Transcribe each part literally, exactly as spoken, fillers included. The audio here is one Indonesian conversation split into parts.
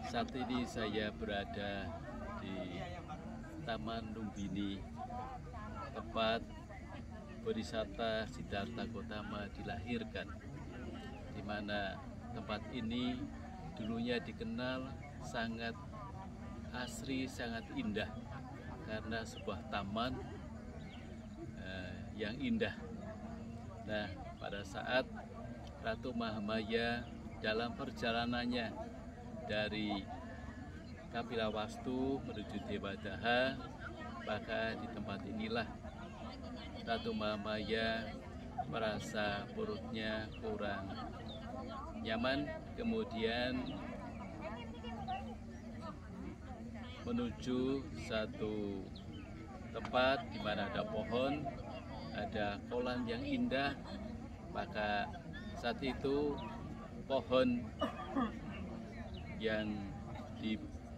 Saat ini saya berada di Taman Lumbini, tempat Bodhisatta Siddhartha Gautama dilahirkan, di mana tempat ini dulunya dikenal sangat asri, sangat indah karena sebuah taman eh, yang indah. Nah, pada saat Ratu Mahamaya dalam perjalanannya dari Kapilawastu menuju Dewadaha, maka di tempat inilah Ratu Mahamaya merasa perutnya kurang nyaman, kemudian menuju satu tempat di mana ada pohon, ada kolam yang indah. Maka saat itu pohon yang di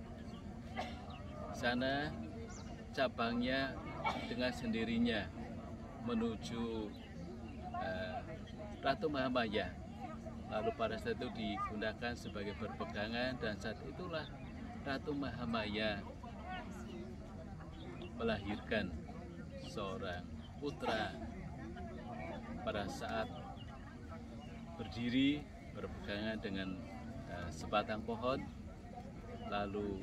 sana cabangnya dengan sendirinya menuju uh, Ratu Mahamaya. Lalu pada saat itu digunakan sebagai berpegangan, dan saat itulah Ratu Mahamaya melahirkan seorang putra. Pada saat berdiri berpegangan dengan uh, sebatang pohon, lalu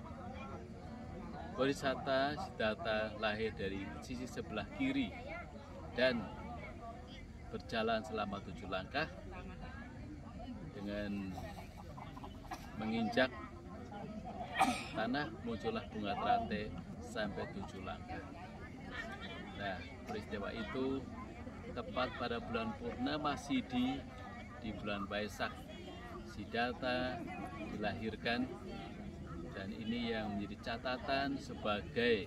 Bodhisatta Siddhartha lahir dari sisi sebelah kiri dan berjalan selama tujuh langkah dengan menginjak tanah, muncullah bunga teratai sampai tujuh langkah. Nah, peristiwa itu tepat pada bulan Purnama Sidhi, di bulan Waisak. Siddhartha dilahirkan, dan ini yang menjadi catatan sebagai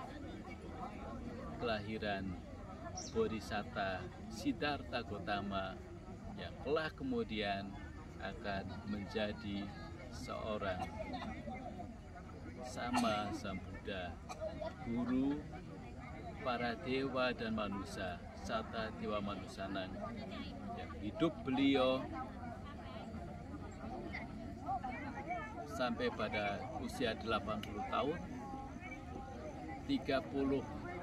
kelahiran Bodhisatta Siddhartha Gautama yang kelak kemudian akan menjadi seorang Sama Sambuddha, guru para dewa dan manusia, Sata Dewa Manusanang, yang hidup beliau sampai pada usia delapan puluh tahun, tiga puluh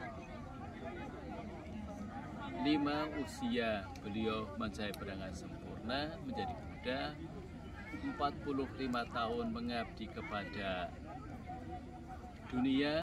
lima usia beliau mencapai perangan sempurna menjadi Buddha, empat puluh lima tahun mengabdi kepada dunia.